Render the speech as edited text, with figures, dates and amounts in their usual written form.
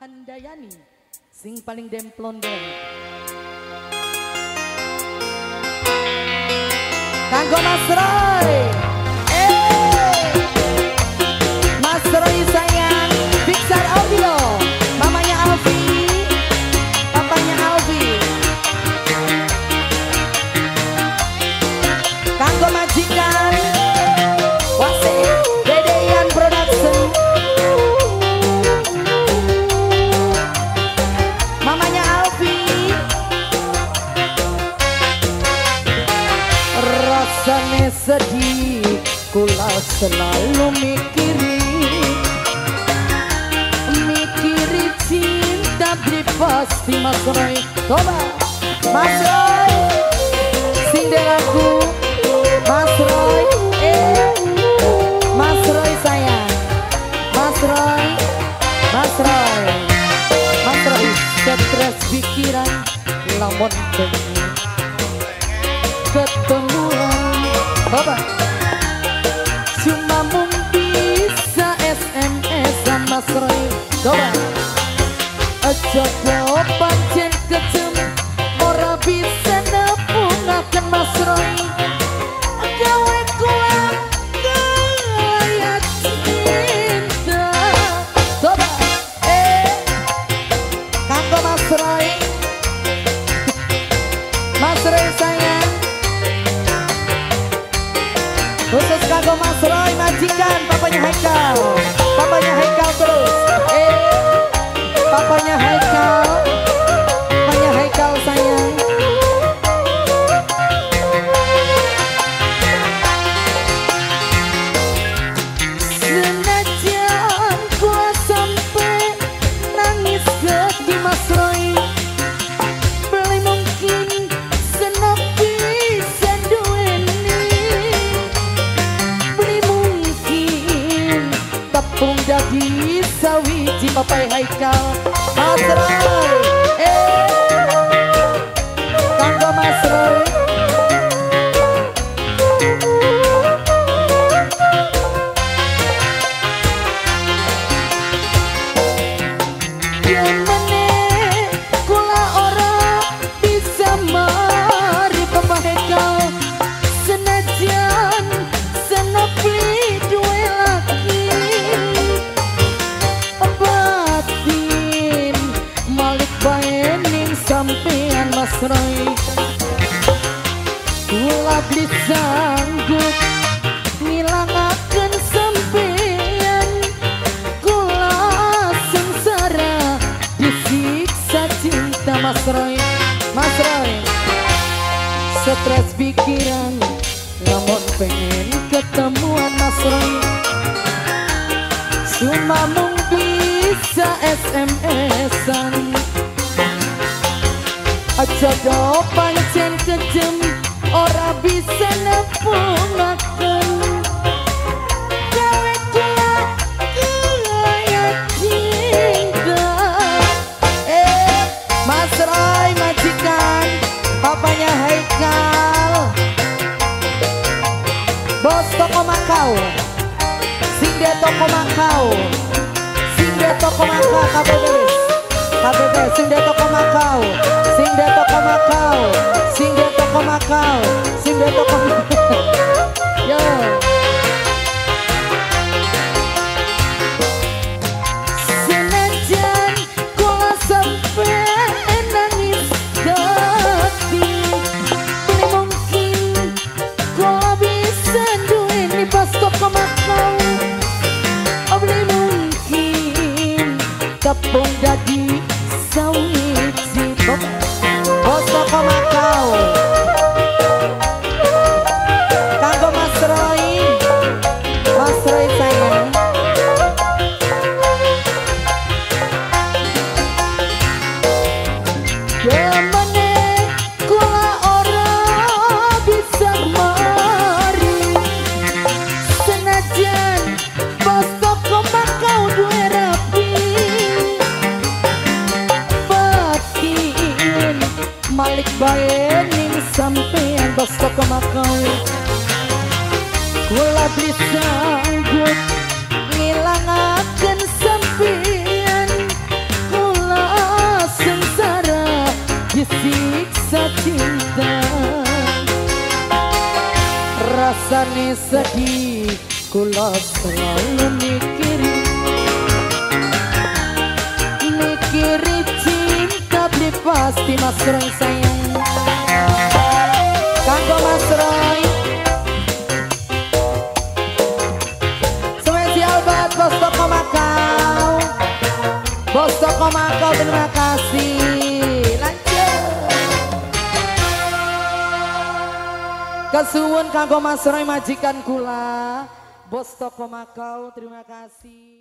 Handayani sing paling demplon den. Kanggo Mas Roy. Mas Roy sayang, Pixar Audio. Mamanya Alfi, papanya Alfi. Kanggo majikan Wasik Dedean Production. Mamanya Alfi. Rasane sedih, kula selalu mikiri cinta beli pasti Mas Roy. Coba Mas Roy sindel aku Mas Roy. Mas Roy sayang, Mas Roy, Mas Roy, Mas Roy stres pikiran lamun pengen ketemuan. Coba cuma mung bisa SMS-an Mas Roy. Coba aja jawaban jen kejem ora bisa nepungaken Mas Roy. Gawe kula kaya cinta. Coba kanggo Mas Roy. Mas Roy sayang, khusus kanggo Mas Roy majikan papanya Haikal. Papanya Haikal terus. Papanya Haikal. Papanya Haikal sayang. Senajan gua sampai nangis ke Mas Roy, beli mungkin senepi sendueni, beli mungkin tepung dadi sawiji papai Haikal. Mas Roy, kanggo Mas Roy. Gimana kula ora bisa mari Papa Haikal, senajan senepi duwe laki batin malik baening sampean Mas Roy. Kula beli sanggup ngilangaken sampean, kula sengsara disiksa cinta Mas Roy. Mas Roy stres pikiran lamun pengen ketemuan Mas Roy, cuma mung bisa SMS-an. Aja do pancen kejem ora bisa nepungaken. Gawe kula kaya cinta. Mas Roy majikan papanya Haikal, bos toko Makau, sinde toko Makau, sinde toko Makau, KBB, sinde toko Makau, sinde toko Makau, sinde toko Makau, sinde toko Makau. Yo. Senajan kula sampai nangis hati, beli mungkin kula bisa duweni pas toko Makau, beli mungkin tepung dadi sawiji bos toko Makau. Kanggo Mas Roy, Mas Roy sayang. Gimana kula ora bisa mari, senajan bos toko Makau duwe rapi batin malik baening sampean bos toko Makau. Kula beli sanggup ngilangaken sampean, Rasane sedih kula selalu mikiri cinta beli pasti Mas Roy sayang. Kanggo Mas Roy spesial buat Bos Toko Makau. Bos Toko Makau terima kasih. Kasuwun kanggo Mas Roy majikan kula Bos Toko Makau terima kasih.